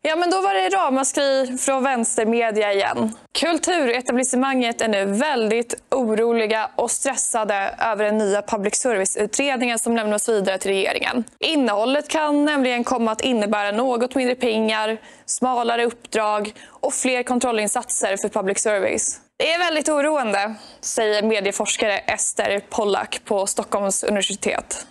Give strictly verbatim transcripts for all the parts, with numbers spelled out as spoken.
Ja, men då var det ramaskri från vänstermedia igen. Kulturetablissemanget är nu väldigt oroliga och stressade över den nya public service-utredningen som lämnas vidare till regeringen. Innehållet kan nämligen komma att innebära något mindre pengar, smalare uppdrag och fler kontrollinsatser för public service. Det är väldigt oroande, säger medieforskare Ester Pollack på Stockholms universitet.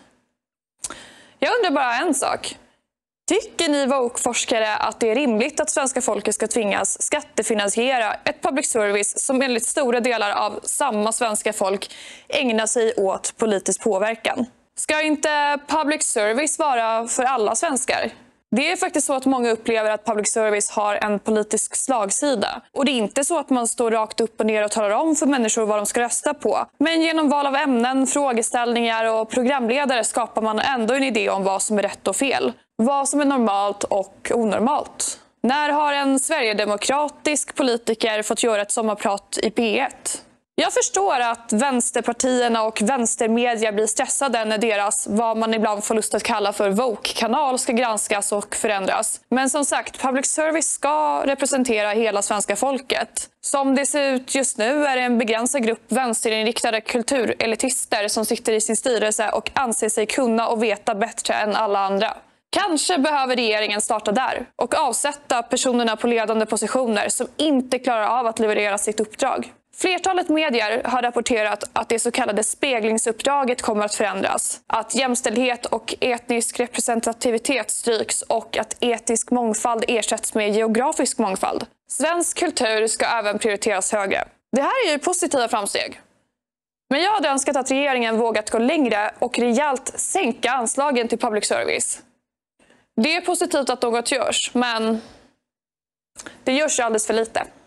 Jag undrar bara en sak. Tycker ni woke-forskare att det är rimligt att svenska folket ska tvingas skattefinansiera ett public service som enligt stora delar av samma svenska folk ägnar sig åt politisk påverkan? Ska inte public service vara för alla svenskar? Det är faktiskt så att många upplever att public service har en politisk slagsida. Och det är inte så att man står rakt upp och ner och talar om för människor vad de ska rösta på. Men genom val av ämnen, frågeställningar och programledare skapar man ändå en idé om vad som är rätt och fel. Vad som är normalt och onormalt. När har en sverigedemokratisk politiker fått göra ett sommarprat i P ett? Jag förstår att vänsterpartierna och vänstermedia blir stressade när deras, vad man ibland får lust att kalla för woke-kanal, ska granskas och förändras. Men som sagt, public service ska representera hela svenska folket. Som det ser ut just nu är det en begränsad grupp vänsterinriktade kulturelitister som sitter i sin styrelse och anser sig kunna och veta bättre än alla andra. Kanske behöver regeringen starta där och avsätta personerna på ledande positioner som inte klarar av att leverera sitt uppdrag. Flertalet medier har rapporterat att det så kallade speglingsuppdraget kommer att förändras. Att jämställdhet och etnisk representativitet stryks och att etisk mångfald ersätts med geografisk mångfald. Svensk kultur ska även prioriteras högre. Det här är ju positiva framsteg. Men jag hade önskat att regeringen vågat gå längre och rejält sänka anslagen till public service. Det är positivt att något görs, men det görs alldeles för lite.